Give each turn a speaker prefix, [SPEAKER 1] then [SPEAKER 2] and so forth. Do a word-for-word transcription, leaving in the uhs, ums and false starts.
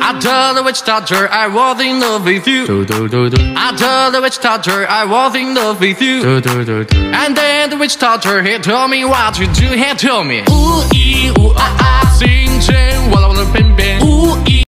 [SPEAKER 1] I told the witch doctor I was in love with you. I told the witch doctor I was in love with you. And then the witch doctor he told me what to do. He told me ooh ee ooh ah ah， 星辰我老了偏偏。